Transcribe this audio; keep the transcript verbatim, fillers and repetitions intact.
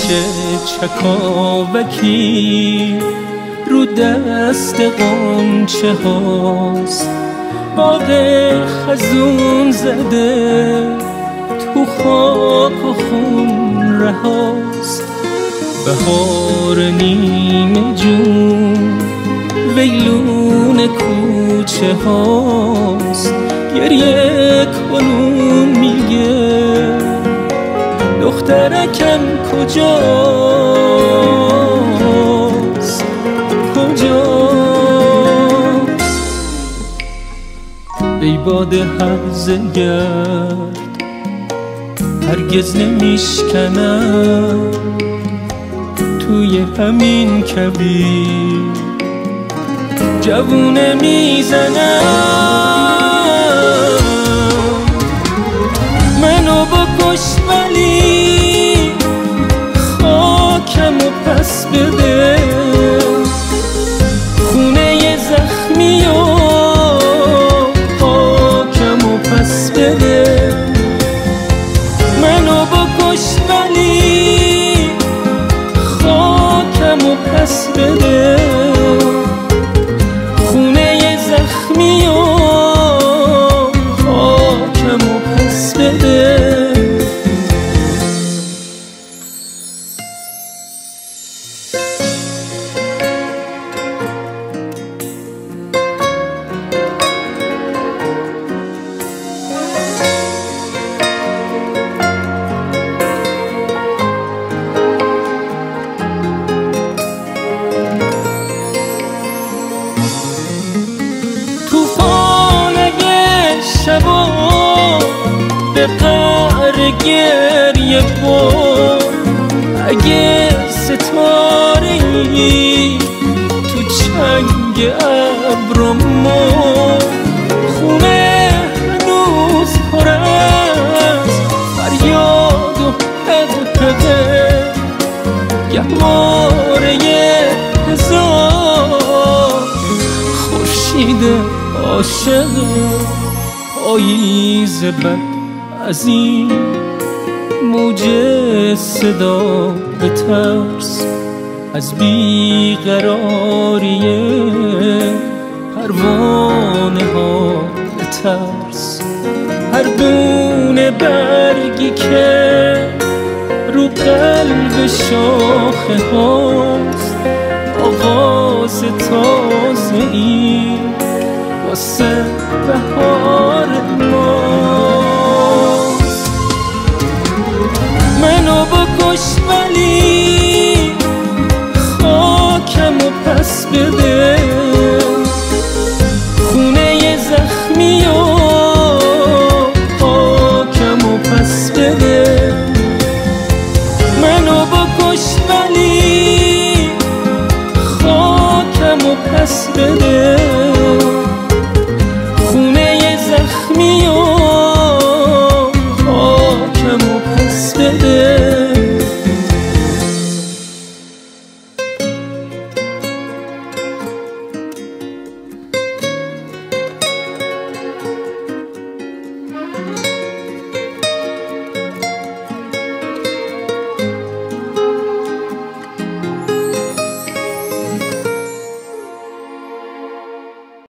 که چکاوکی رو دست قنچه هاست، باغ خزون زده تو خاک و خون رهاست. بهار نیمه جون ویلون کوچه هاست، گریه کنون میگه دخترکم کجاست کجاست. ای باد هرزه گرد هرگز نمیشکنم توی همین کبیر جوونه میزنم. منو بکش ولی خاکمو پس بده، خونه زخمی و خاکمو پس بده. منو بکش ولی خاکمو پس بده، خونه زخمی و خاکمو پس بده. شبا به قعر گریه بر، اگه ستاره‌ای تو چنگ ابرم مر، خونه هنوز پر از فریاد و حقحقه، گهواره هزار خورشید عاشقه. پاییز بد از این موج صدا به ترس، از بیقراری پروانه ها به ترس. هر دونه برگی که رو قلب شاخه هاست، آغاز تازه ای واسه بهار ماست. منو بکش ولی خاکمو پس بده،